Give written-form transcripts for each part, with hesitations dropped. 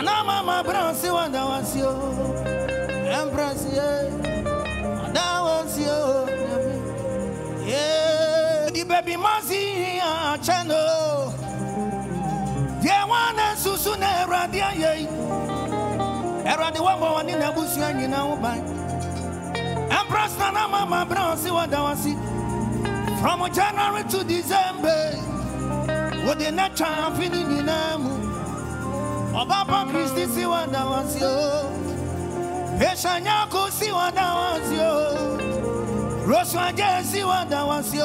Nana mama bransi wanda was you. Empress, that was you. Yeah, the baby Mazi channel. Dear one and Susan Radia, era the one in a bush, you know, by Empress Nana Mama Bransi Wadawasi from January to December. What the nature of feeling in Amu Obapa Christi Siwadawasi, Peshanyako Siwadawasi, Roswa Jesi Wadawasi,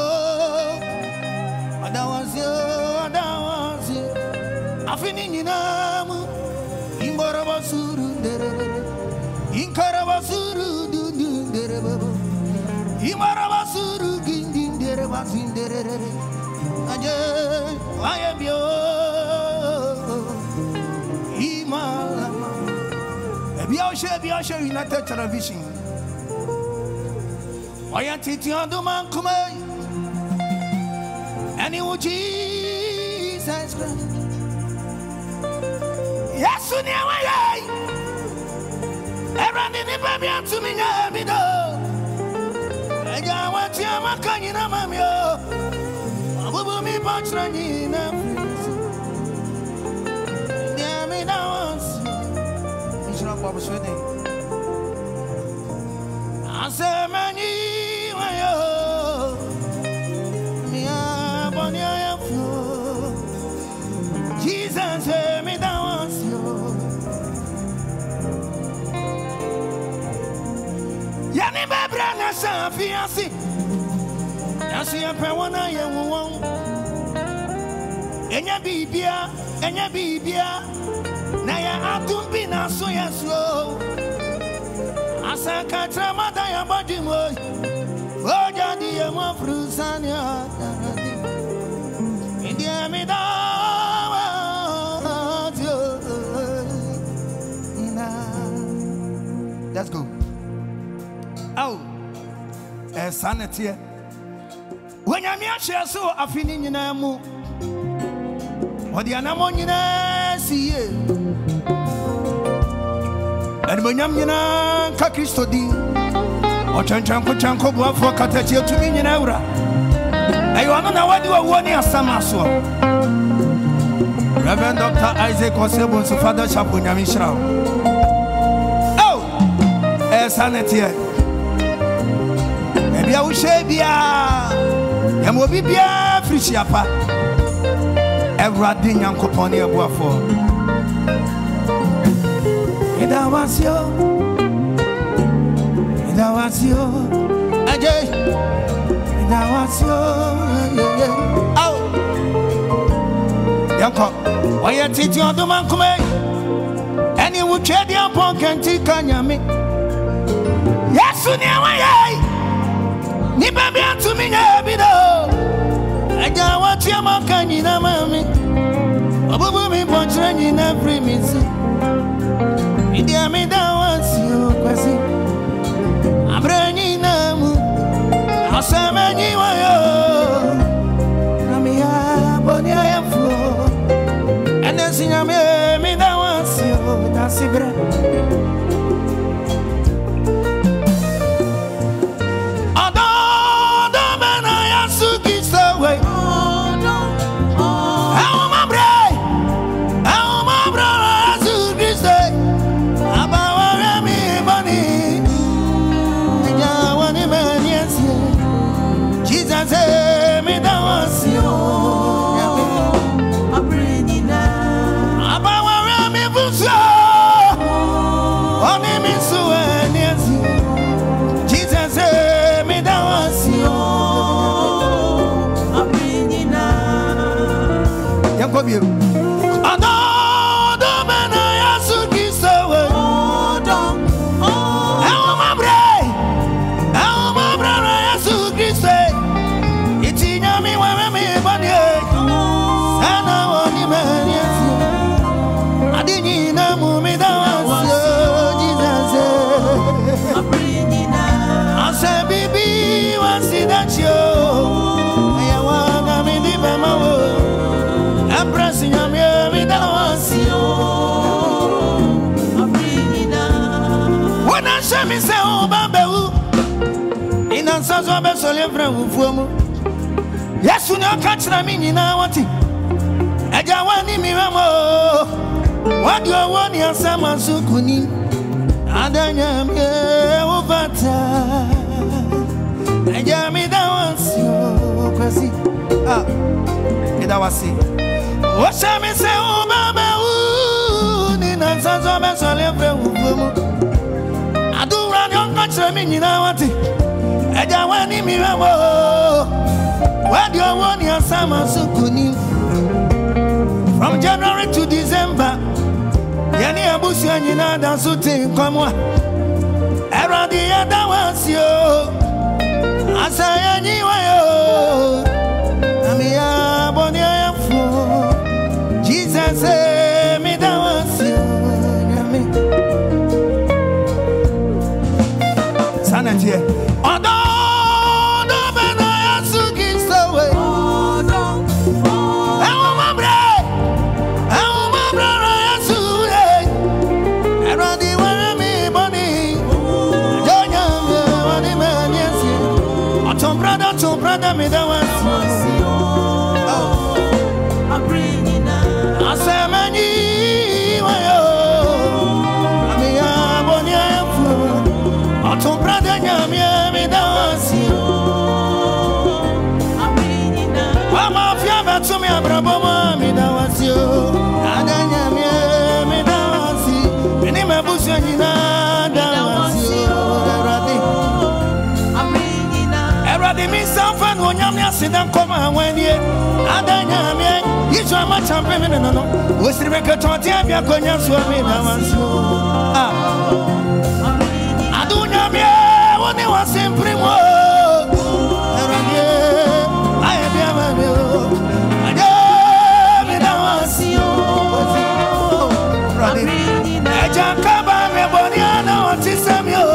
Wadawasi. Afini namu imbara suru dere inkara suru dun dere babo imbara suru gindin dere basin dere aje ayebio imala ebia United Television oya titi anduman kumai ani Jesus Christ. Yes, soon you way. Everyone in the baby and to me, I want to have a canyon of mammy. I will be much running. Damn it, now. It's not Bob's wedding. I say, many, me, Jesus, hear me down. Yani bebra na safiasi Yasi apewana ye won Enya bibia Na ya atumbi na so yeso Asaka tramada ya badimo Oja di ye mo frusania India mi da Let's go. Oh, sanity. When I'm here, so I finish in a move. What the Anamonina see ye. And when I'm in a Kakistodi, or Chanko for Katachi to me in Aura. I want to know what you are wanting as Samaso. Reverend Dr. Isaac Osebon's father Chapunya Mishra. Sanity. Maybe I will share Bia. And will be Bia Frishiapa. Everything young company of Wafo. It was you. Ajay. It was you. Oh. Yanko. Why are you teaching on the man? And you would trade your pocket and Kanyami. Yes, soon you way. Nipa be to me, Nabido. I got what your man in a mammy. Abu me punching in every miss. Idia me down once you quasi. I'm bringing them. I'll say many way. Namia, Bonia, and then sing me down once you. That's it. every woman. Yes, you know, catch the meaning now. What it? I just want me, Mamo. What do you want? Your summer so good. Adanya me ovata. I just me that was you, crazy. That was it. What shall me say, oh, Mama? Nina Sansa, my son, every woman. I do run your country, meaning now. What it? I just want me, Mamo. What do you want? Your summer so good. From January to December, Yani Abusi and Yina Dansuti, come on. Around the other was you. I say, anyway, I'm here, Bonia, Jesus, me that was you. Sanity. Brother, me that was I'm bringing up. I say, many, I'm here, Bonia, I'm to brother, me that was I'm bringing up. I'm off your back to me, Abraham, me that was you. And then, me that was you. And in my bush, that was you. The miss of fun when you sit and come and when you Adanya, you are my champion. No, was the record to tell you, Konya Swami. Adunya, when it was simply more. I am you. I can't come by me, Boniana, what is Samuel?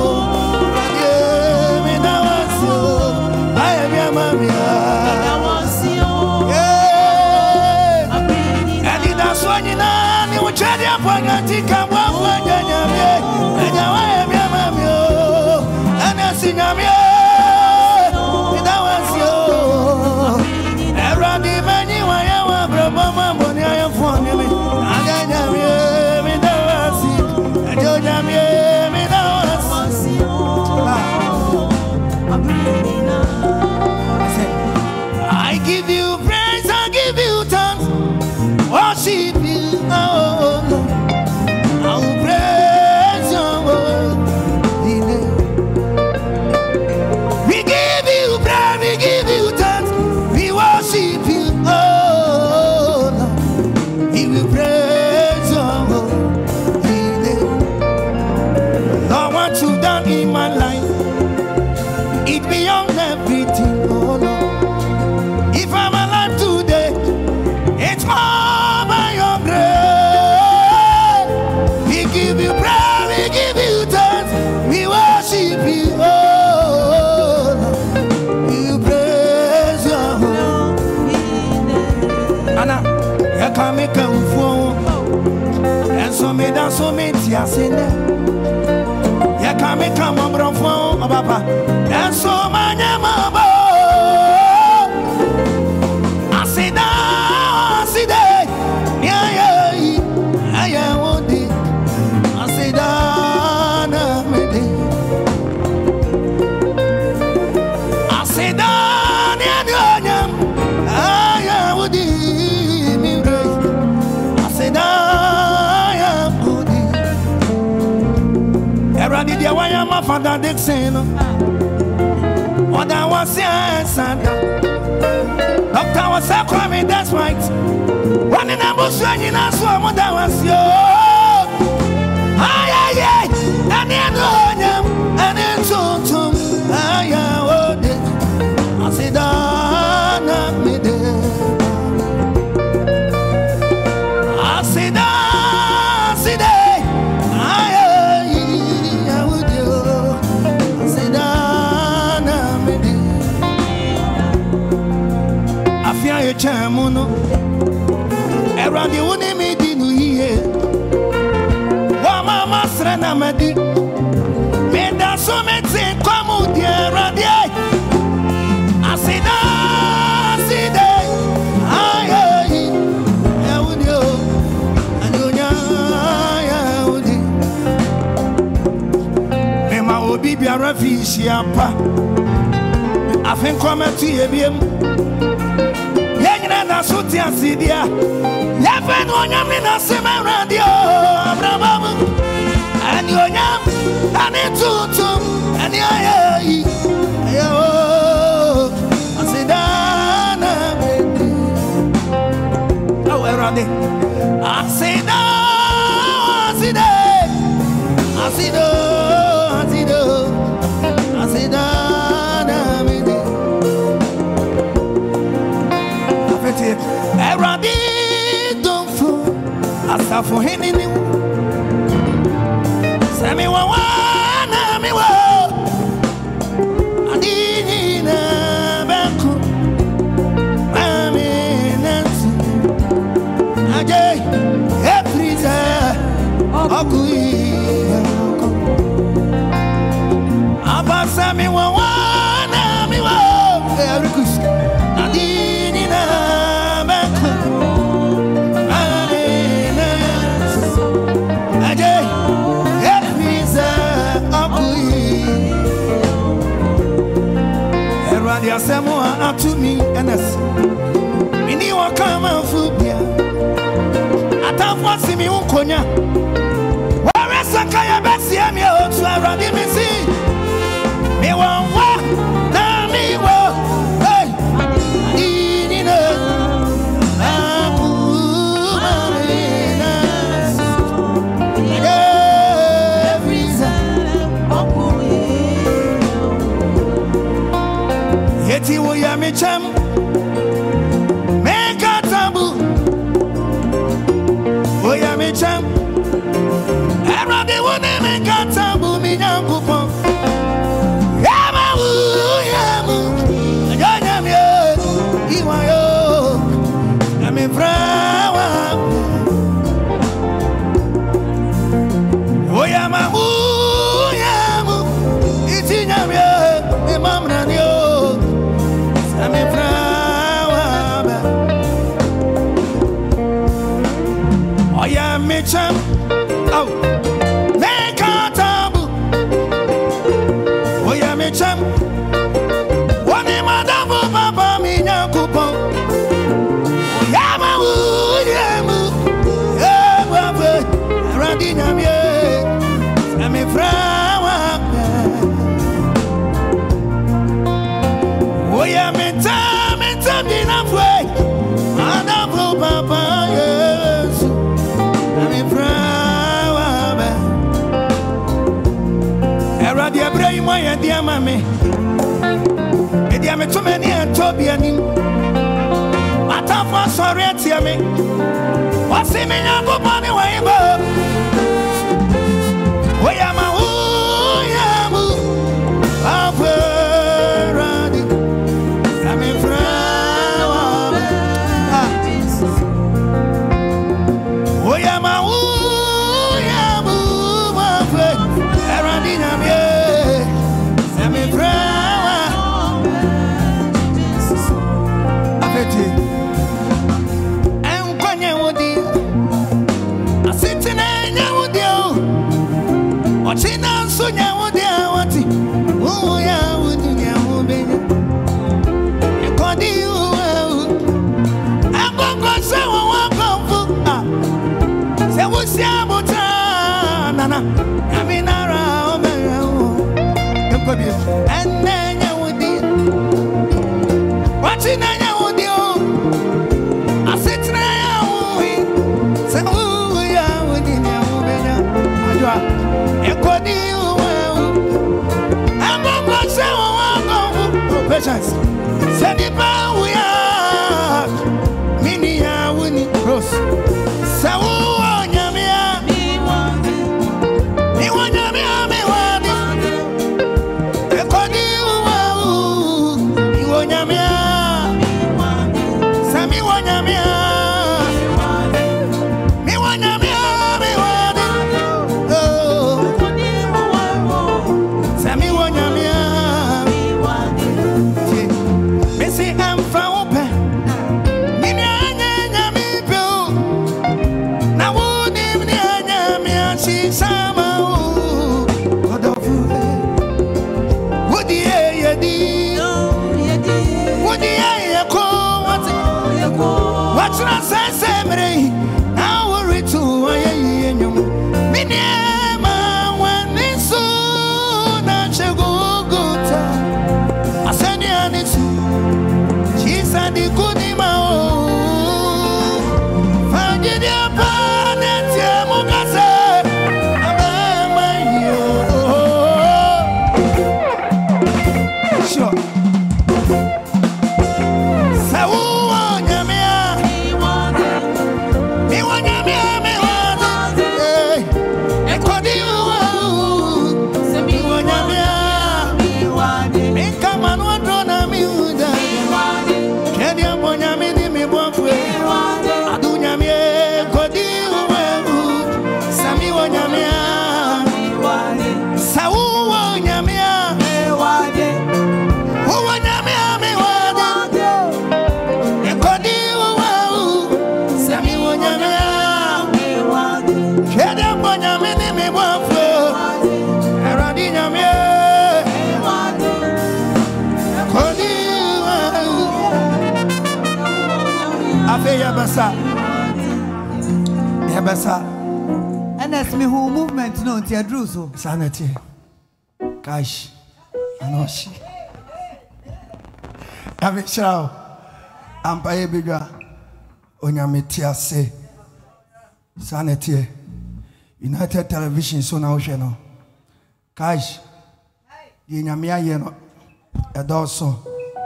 I give you praise, I give you thanks, worship you, oh, I will praise your word. We give you praise, we give you thanks, we worship you, oh, we will praise your word. Lord, what you've done in my life, it beyond everything, oh Lord. If I'm alive today, it's all by your grace. We give you praise, we give you thanks, we worship you, oh Lord. We praise your name. Anna, you can make a phone, and so me that so me tiasine. You can make a mobile phone, Papa, and so my name. My father Dixon, what I was yes, Doctor was a me, that's right. One in a bush, in a swam, what I was yo. Aye, and then and then so I said, not me there. I said, Chamuno, around the one made in here. Wama Masrana Madi, made that so many come out there, Rafishiapa. I think I'm at TBM. Yana Sutia Sidia. Yavan on Yamina Sema Radio. And your yam, and it too, and your I said, oh, where are they? I said, for him in you. Sammy Wana, me wo. Adina Banku. Mami Nancy. Ajay, Eprisa. Okui. Abba Sammy Wana, me wo. Erikus. Adina Banku. Samoa to me and us. Mini wa kama fubia. Atafwa simi unkonya. Where sakaya besi emi o tu aradi mi si. Mi wa na mi wo. Hey. Ini na. Aku marina. Everyza. Yeti wo ya mi cham. Meka tabu. Wo ya mi cham. Erade wo ne meka tabu mi nyankopon. Yama wu yamu. Anyam ye. Iwa yo. Na mi frawa. Wo yama wu yamu. Iti nyam ye. Imam na yo. Cham, oh, make a taboo. Oh, yeah, me cham. One in my double papa, me now coupon. Oh, yeah, my wood, yeah, Radina, yeah, I'm a flower. Oh, yeah, me time enough way. My double papa, yes. Dia brai mo ya dia mame e dia me to mani antobi anim atafo sorry atia me wasi me nya go bani wa ibo wo ya ma wo ya mu aferadi ame frawa wo ya ma wo ya mu aferadi na me China so nya wodi awati wo ya wodi nya wo benya e kodi wo agogo se wo wa konfu se wo si abuta nana aminara o meya wo e kodi enne nya wodi wati na nya wodi o asetra ya wo se wo ya wodi nya wo benya ajwa Ekodi I'm going to say patience. Send it back we are Mini ya wini cross. Sawu nyamia mi wanyamia mi wani. Ekodi mi wanyamia Sami wanyamia mi wanyamia mi wani. Sami wanyamia Missy am fa open Mini anya nyami Yabasa. Yabasa. And that's me who movement no tia druso. Sanity. Cash. Anoshi. Avichao. Ampaye bigwa. Onyamitia se. Sanity. United Television so now channel. Cash. Yinyamia yeno. Edoso.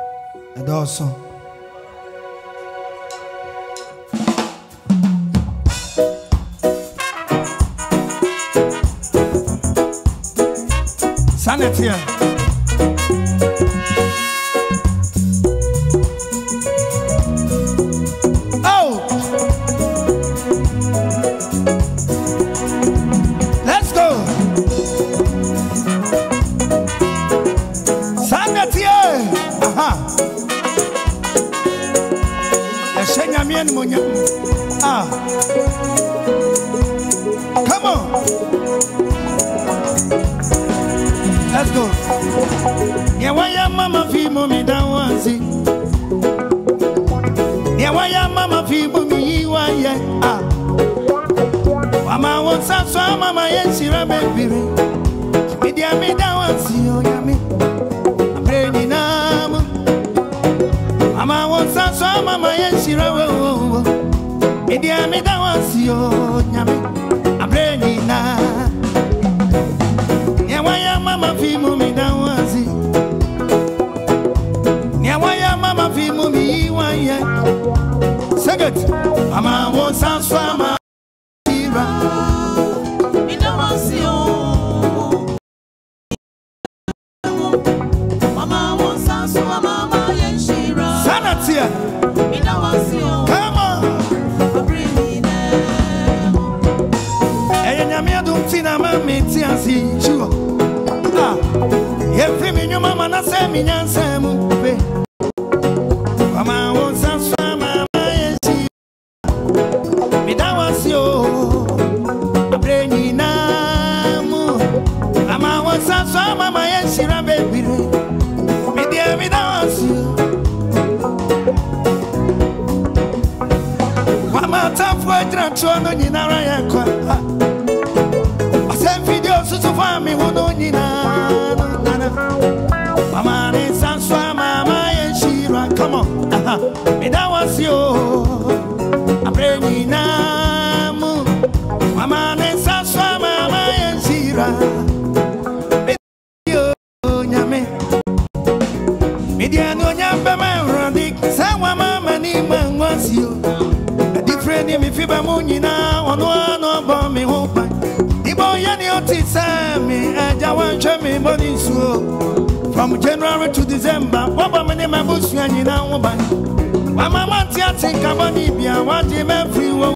Sanity. Oh, let's go. Sanity. Aha. Eshenya mieni munya. Ah. Come on. Let's go. Yeah, why your mama feel mommy down once? Yeah, why your mama feel mommy? Why ah? Mama wants us, so mama yes, she baby. Media me down once, oh yeah me. I'm ready now. Mama wants us, so mama yes, she media me down once, oh yeah me. I'm ready now. Mama fi mumi da wazi. Nya waya mama fi mumi waya. Second, mama wants us mama tira. Ina wasio. Mama wants us mama yenshira. Sanatia. Ina wasio. Come on. Abrini. Enyamia dumtina mama tiasi chuo. Every minute, mama, na say me nyansa mu pe. Mama wants us, mama yesi. Me da wasio, abreni na mu. Mama wants us, mama yesi ra baby. Me dia me da wasio. Mama tafu edra chono nyina ra yakwa. Ase video susu fa mi wono nyina. Mama is answer, mama yenshira. Come on, me that was you. I'm ready now. Mama is answer, mama yenshira. Me you nyame. Me dia no nyamba man randik. Say mama ni man was you. A different me fiba munina. Ono bomb me hope. The boy yani otisa me. Aja wan me body so. From January to December, Baba many my bush and you know, Mama, Tia, take a money, be a one free.